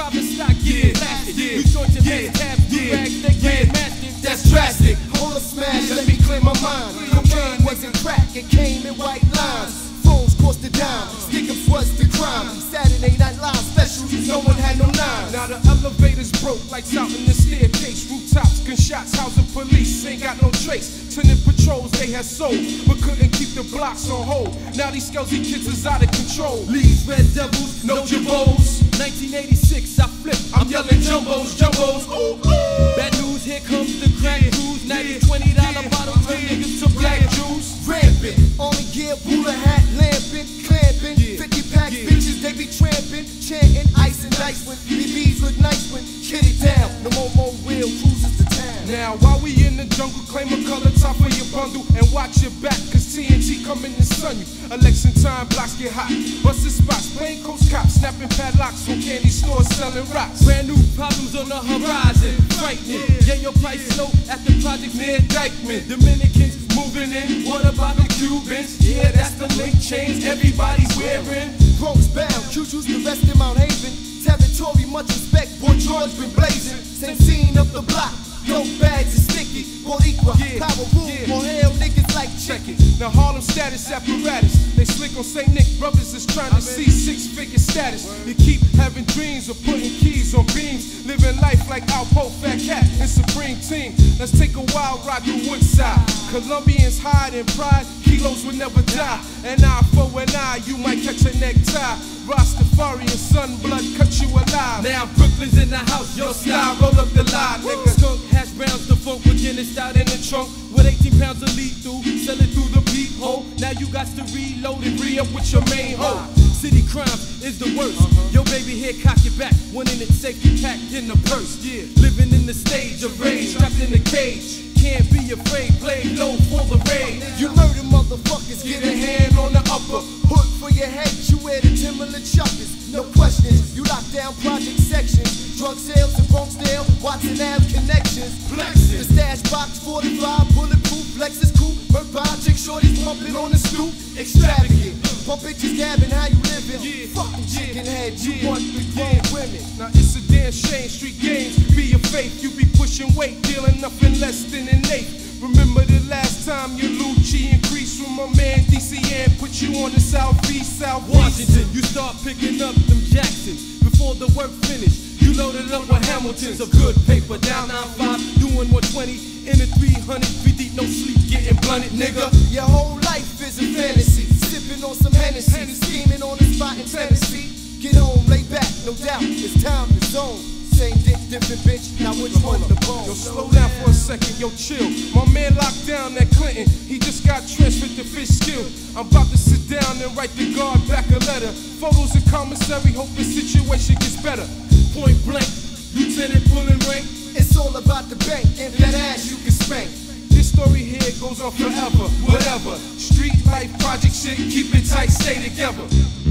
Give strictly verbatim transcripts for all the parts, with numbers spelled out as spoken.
private stock, get blasted. You short your legs, tabs, do rags, they get masking. That's drastic. Hold a smash, let me clear my mind. Cocaine wasn't crack, it came in white lines. Phones cost a dime, stickers was the crime. Saturday Night Live special, no one had no nines. Now the elevators broke, lights out in the staircase. Rooftops, gunshots, housing police, ain't got no trace. Tenant patrols they had sold, but couldn't keep the blocks on hold. Now these skelzy kids is out of control. Lee's Red Devils, no Giambrones. nineteen eighty-six, I flip, I'm yelling jumbos, jumbos, ooh, ooh. Bad news, here comes the crack crews. ninety, twenty dollar bottles, turn niggas to black juice. Rampant, only gear, booler hat, lamping, clamping. fifty packs, bitches, they be tramping. Chanting, ice and dice when B Bs look nice when kid it down. No more, more real cruises to town. Now, while we in the jungle, claim a color top of your bundle and watch your back, cause T N T coming to sun you. Election time, blocks get hot. Busted spots, plain coast cops, snapping padlocks from candy stores selling rocks. Brand new problems on the horizon, frightening. Yeah, your price low at the project near Dykeman. Dominicans moving in, what about the Cubans? Yeah, that's the link change everybody's wearing. Bronx bound, Q-Juice the rest in Mount Haven. Territory, much respect, boy George been blazing. Same scene up the block, dope bags is sticky. Boricua, Yeah, power rule, yeah. more hell niggas like Check chicken. it. Now Harlem status apparatus. They slick on Saint Nick. Brothers is trying to see six-figure status. You keep having dreams of putting keys on beams. Living life like Alpo, Fat Cat, and Supreme Team. Let's take a wild ride through Woodside. Colombians hide in pride. Kilos will never die. An eye for an eye, you might catch a necktie. Rastafari and Sunblood cut you alive. Now Brooklyn's in the house, your style, roll up the line, nigga. Skunk, hash browns, the funk, beginners out in the trunk. With eighteen pounds of lethal, sell it through the peephole. Now you got to reload and re-up with your main hoe. City crimes is the worst. Yo baby here, cock your back. One in it, safety packed in the purse. Yeah, living in the stage of rage, trapped in the cage. Can't be afraid, play low for the raid. You murder motherfuckers, get a hand on the upper. Hood for your head, you wear the Timberland chuckers. No questions, you lock down project sections. Drug sales in Bronxdale, Watson Ave connections. Flexing. The stash box, forty-five, bulletproof, Lexus coupe. Murk project, shorties pumping on the stoop. Extravagant, pump bitches gabbing how you living. Yeah. Fucking chicken head, you Yeah. want the grown Yeah. women. Now it's a damn shame, street games be your faith. You be pushing weight, dealing nothing less than an eighth. Remember the last time your Lucci increased from my man D C and put you on the southeast, south Washington. You start picking up them Jacksons before the work finished. You loaded up with Hamiltons of good paper. Down nine five, doing one twenty in a three hundred, three deep, no sleep, getting blunted, nigga. Your whole life is a fantasy. Sipping on some Hennessy, scheming on the spot in Tennessee. Get home, lay back, no doubt, it's time to zone. Same dick, different bitch, now which one the bone? Yo, slow down for a second, yo, chill. My man locked down at Clinton, he just got transferred to fish skill. I'm about to sit down and write the guard back a letter. Photos in commissary, hope the situation gets better. Point blank, lieutenant pulling rank. It's all about the bank, and that ass you can spank. This story here goes on forever, whatever. Street life, project shit, keep it tight, stay together.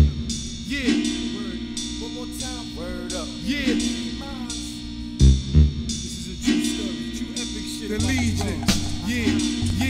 Yeah. One more time. Word up. Yeah. This is a true story, true epic shit. The Legion. Yeah.